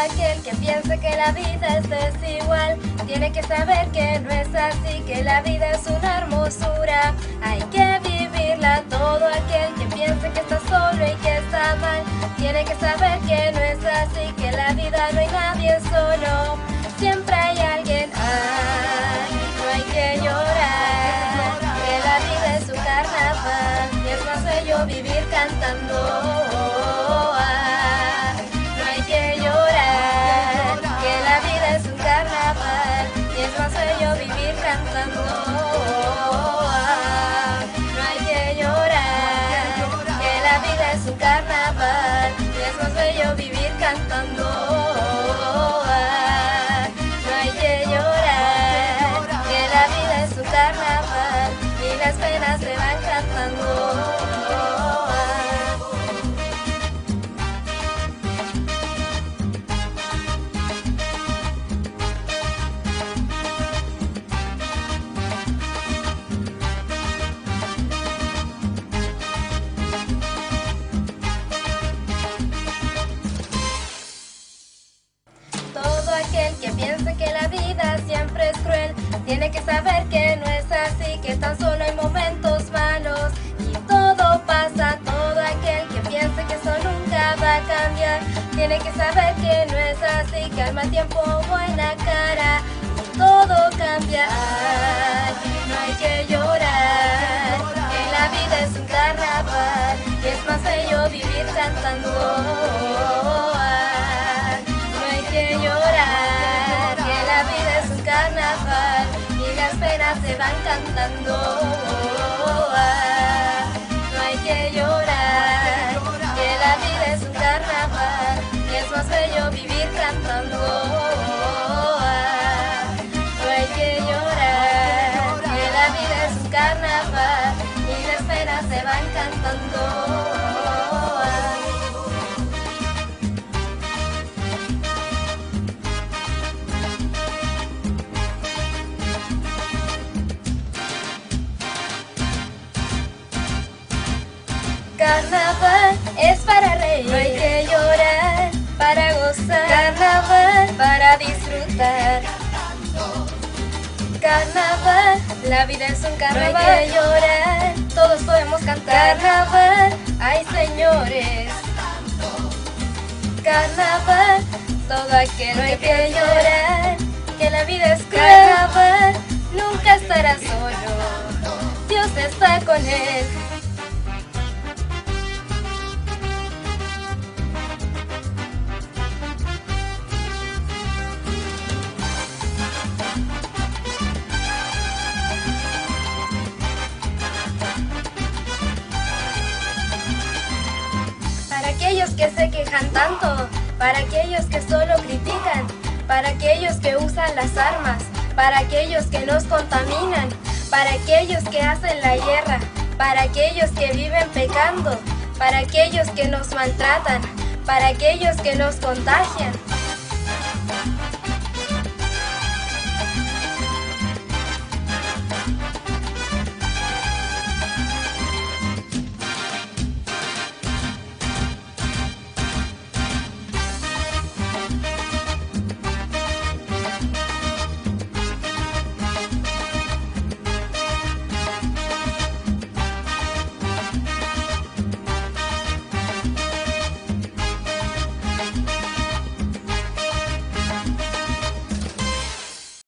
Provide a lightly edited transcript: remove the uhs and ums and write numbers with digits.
aquel que piensa que la vida es desigual tiene que saber que no es así, que la vida es una hermosura, hay que vivirla. Todo aquel que piensa que está solo y que está mal tiene que saber que no es así, que en la vida no hay nadie solo, siempre hay alguien. No hay que llorar, que la vida es un carnaval y es más bello vivir cantando. No hay que llorar, que la vida es un carnaval y es más bello vivir cantando. No hay que llorar, que la vida es un carnaval y es más bello vivir cantando. No hay que llorar, que la vida es un carnaval y las penas se van cantando. Todo aquel que piense que la vida siempre es cruel tiene que saber que no es así, que tan solo hay momentos malos y todo pasa. Todo aquel que piense que eso nunca va a cambiar tiene que saber que no es así, que al mal tiempo buena cara y todo cambia. No hay que llorar, que la vida es un carnaval y es más bello vivir cantando. Llorar, que la vida es un carnaval y las penas se van cantando. No hay que llorar, que la vida es un carnaval y es más bello vivir cantando. No hay que llorar, que la vida es un carnaval y las penas se van cantando. Carnaval es para reír, no hay que llorar, para gozar. Carnaval para disfrutar. Carnaval, la vida es un carnaval, no hay que llorar, todos podemos cantar. Carnaval, ay señores. Carnaval, todo aquel no hay que llorar, que la vida es cruel. Carnaval, nunca estará solo, Dios está con él. Para aquellos que se quejan tanto, para aquellos que solo critican, para aquellos que usan las armas, para aquellos que nos contaminan, para aquellos que hacen la guerra, para aquellos que viven pecando, para aquellos que nos maltratan, para aquellos que nos contagian.